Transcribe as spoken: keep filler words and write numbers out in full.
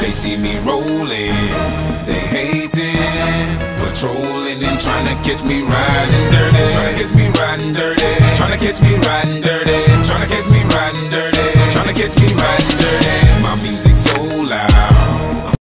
They see me rolling, they hating, patrolling and trying to catch me riding dirty. Trying to catch me riding dirty. Trying to catch me riding dirty. Trying to catch me riding dirty. Trying to catch me riding